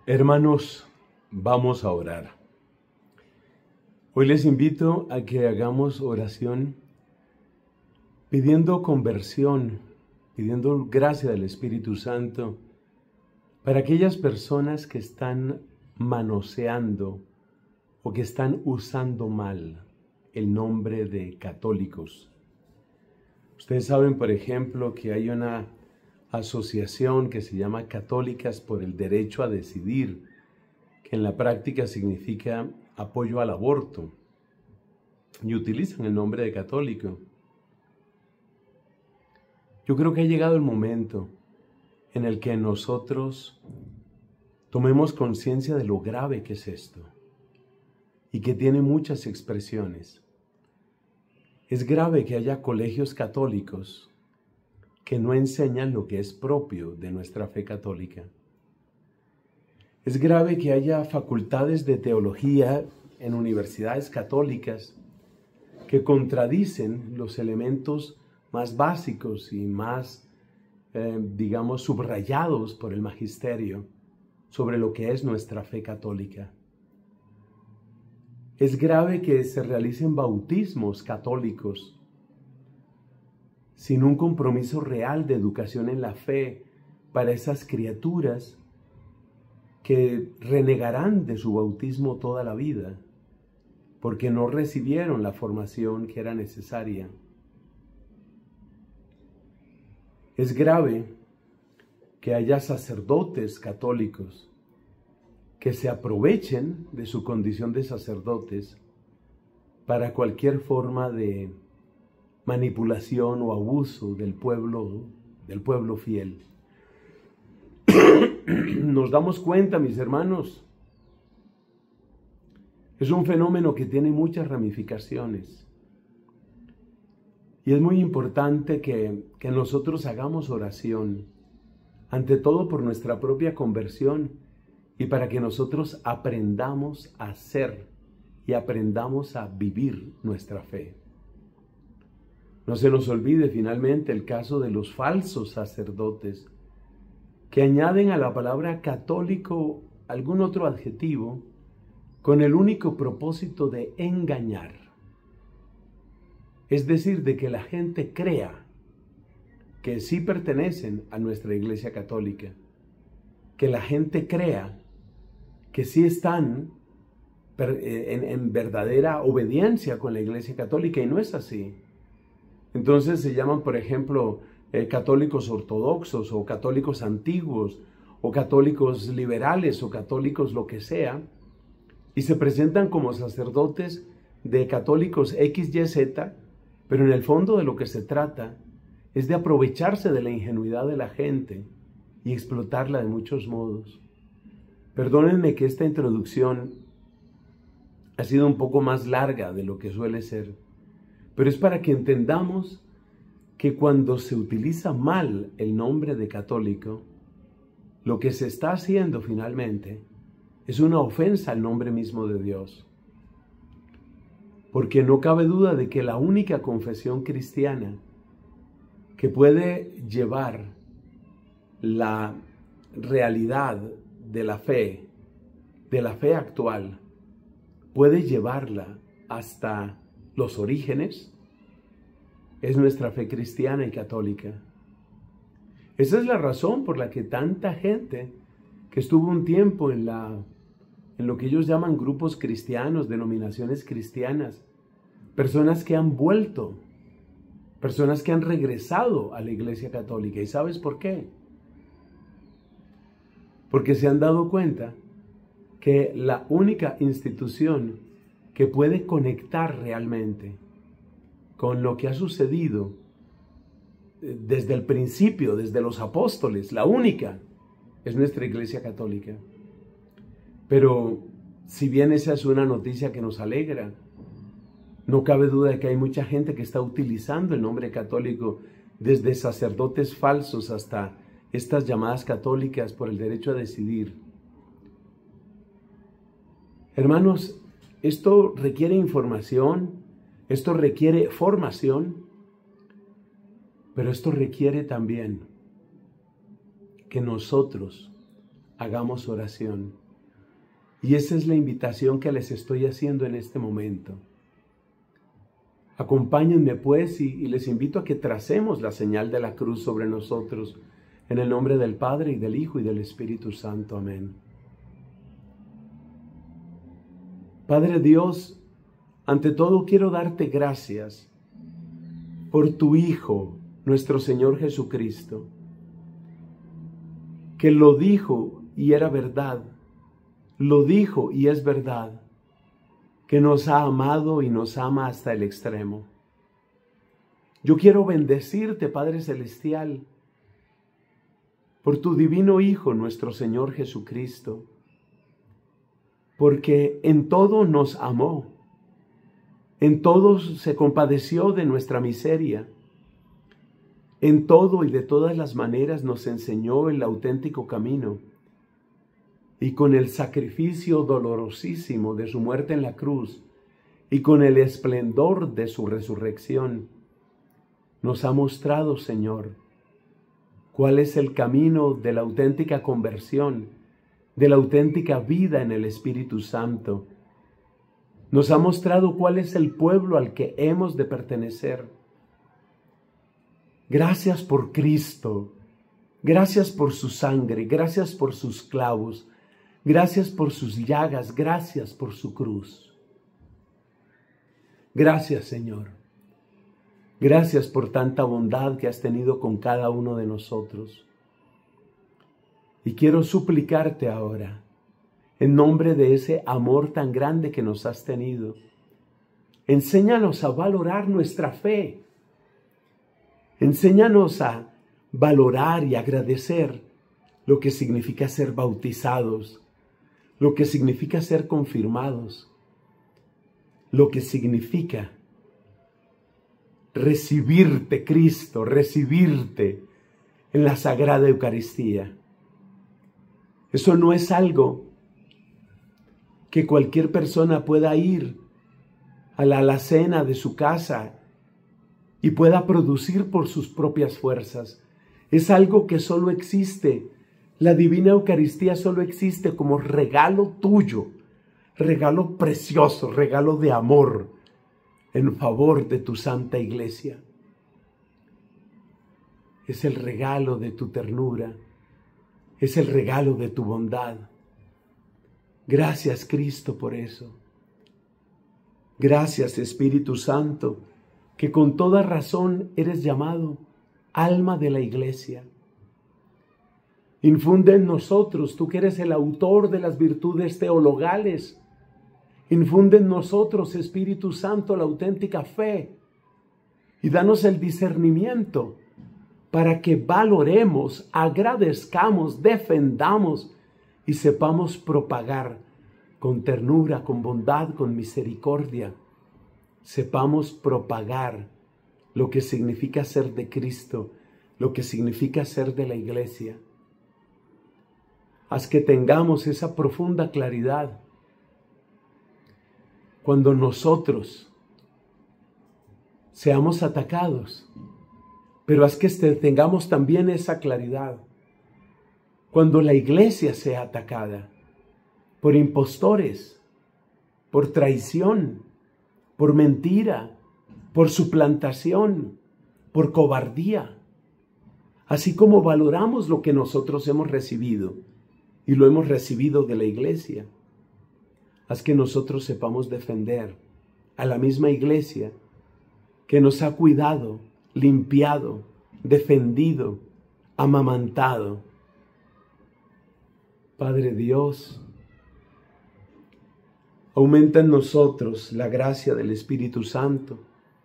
Hermanos, vamos a orar. Hoy les invito a que hagamos oración pidiendo conversión, pidiendo gracia del Espíritu Santo para aquellas personas que están manoseando o que están usando mal el nombre de católicos. Ustedes saben, por ejemplo, que hay una asociación que se llama Católicas por el Derecho a Decidir, que en la práctica significa apoyo al aborto, y utilizan el nombre de católico. Yo creo que ha llegado el momento en el que nosotros tomemos conciencia de lo grave que es esto y que tiene muchas expresiones. Es grave que haya colegios católicos que no enseñan lo que es propio de nuestra fe católica. Es grave que haya facultades de teología en universidades católicas que contradicen los elementos más básicos y más, subrayados por el magisterio sobre lo que es nuestra fe católica. Es grave que se realicen bautismos católicos sin un compromiso real de educación en la fe para esas criaturas que renegarán de su bautismo toda la vida, porque no recibieron la formación que era necesaria. Es grave que haya sacerdotes católicos que se aprovechen de su condición de sacerdotes para cualquier forma de manipulación o abuso del pueblo fiel. Nos damos cuenta, mis hermanos, es un fenómeno que tiene muchas ramificaciones. Y es muy importante que nosotros hagamos oración, ante todo por nuestra propia conversión y para que nosotros aprendamos a ser y aprendamos a vivir nuestra fe. No se nos olvide finalmente el caso de los falsos sacerdotes que añaden a la palabra católico algún otro adjetivo con el único propósito de engañar. Es decir, de que la gente crea que sí pertenecen a nuestra Iglesia Católica, que la gente crea que sí están en verdadera obediencia con la Iglesia Católica, y no es así. Entonces se llaman, por ejemplo, católicos ortodoxos o católicos antiguos o católicos liberales o católicos lo que sea, y se presentan como sacerdotes de católicos XYZ, pero en el fondo de lo que se trata es de aprovecharse de la ingenuidad de la gente y explotarla de muchos modos. Perdónenme que esta introducción ha sido un poco más larga de lo que suele ser, pero es para que entendamos que cuando se utiliza mal el nombre de católico, lo que se está haciendo finalmente es una ofensa al nombre mismo de Dios. Porque no cabe duda de que la única confesión cristiana que puede llevar la realidad de la fe actual, puede llevarla hasta los orígenes, es nuestra fe cristiana y católica. Esa es la razón por la que tanta gente que estuvo un tiempo en lo que ellos llaman grupos cristianos, denominaciones cristianas, personas que han vuelto, personas que han regresado a la Iglesia Católica. ¿Y sabes por qué? Porque se han dado cuenta que la única institución que puede conectar realmente con lo que ha sucedido desde el principio, desde los apóstoles, la única, es nuestra Iglesia Católica. Pero si bien esa es una noticia que nos alegra, no cabe duda de que hay mucha gente que está utilizando el nombre católico, desde sacerdotes falsos hasta estas llamadas católicas por el derecho a decidir. Hermanos, esto requiere información, esto requiere formación, pero esto requiere también que nosotros hagamos oración. Y esa es la invitación que les estoy haciendo en este momento. Acompáñenme pues y les invito a que tracemos la señal de la cruz sobre nosotros, en el nombre del Padre y del Hijo y del Espíritu Santo. Amén. Padre Dios, ante todo quiero darte gracias por tu Hijo, nuestro Señor Jesucristo, que lo dijo y era verdad, lo dijo y es verdad, que nos ha amado y nos ama hasta el extremo. Yo quiero bendecirte, Padre Celestial, por tu divino Hijo, nuestro Señor Jesucristo, porque en todo nos amó, en todo se compadeció de nuestra miseria, en todo y de todas las maneras nos enseñó el auténtico camino, y con el sacrificio dolorosísimo de su muerte en la cruz y con el esplendor de su resurrección, nos ha mostrado, Señor, cuál es el camino de la auténtica conversión, de la auténtica vida en el Espíritu Santo. Nos ha mostrado cuál es el pueblo al que hemos de pertenecer. Gracias por Cristo, gracias por su sangre, gracias por sus clavos, gracias por sus llagas, gracias por su cruz. Gracias, Señor. Gracias por tanta bondad que has tenido con cada uno de nosotros. Y quiero suplicarte ahora, en nombre de ese amor tan grande que nos has tenido, enséñanos a valorar nuestra fe. Enséñanos a valorar y agradecer lo que significa ser bautizados, lo que significa ser confirmados, lo que significa recibirte, Cristo, recibirte en la Sagrada Eucaristía. Eso no es algo que cualquier persona pueda ir a la alacena de su casa y pueda producir por sus propias fuerzas. Es algo que solo existe. La Divina Eucaristía solo existe como regalo tuyo, regalo precioso, regalo de amor en favor de tu Santa Iglesia. Es el regalo de tu ternura, es el regalo de tu bondad. Gracias, Cristo, por eso. Gracias, Espíritu Santo, que con toda razón eres llamado alma de la Iglesia. Infunde en nosotros, tú que eres el autor de las virtudes teologales, infunde en nosotros, Espíritu Santo, la auténtica fe y danos el discernimiento para que valoremos, agradezcamos, defendamos y sepamos propagar con ternura, con bondad, con misericordia. Sepamos propagar lo que significa ser de Cristo, lo que significa ser de la Iglesia. Haz que tengamos esa profunda claridad cuando nosotros seamos atacados, pero haz que tengamos también esa claridad cuando la Iglesia sea atacada por impostores, por traición, por mentira, por suplantación, por cobardía. Así como valoramos lo que nosotros hemos recibido y lo hemos recibido de la Iglesia, haz que nosotros sepamos defender a la misma Iglesia que nos ha cuidado, limpiado, defendido, amamantado. Padre Dios, aumenta en nosotros la gracia del Espíritu Santo.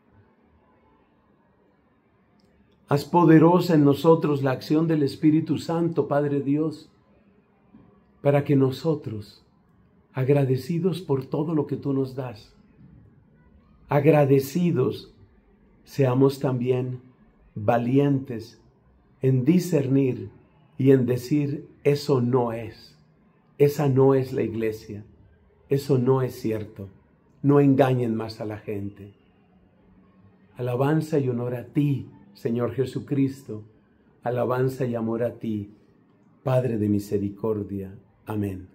Haz poderosa en nosotros la acción del Espíritu Santo, Padre Dios, para que nosotros, agradecidos por todo lo que tú nos das, agradecidos, seamos también valientes en discernir y en decir, eso no es, esa no es la Iglesia, eso no es cierto, no engañen más a la gente. Alabanza y honor a ti, Señor Jesucristo, alabanza y amor a ti, Padre de misericordia. Amén.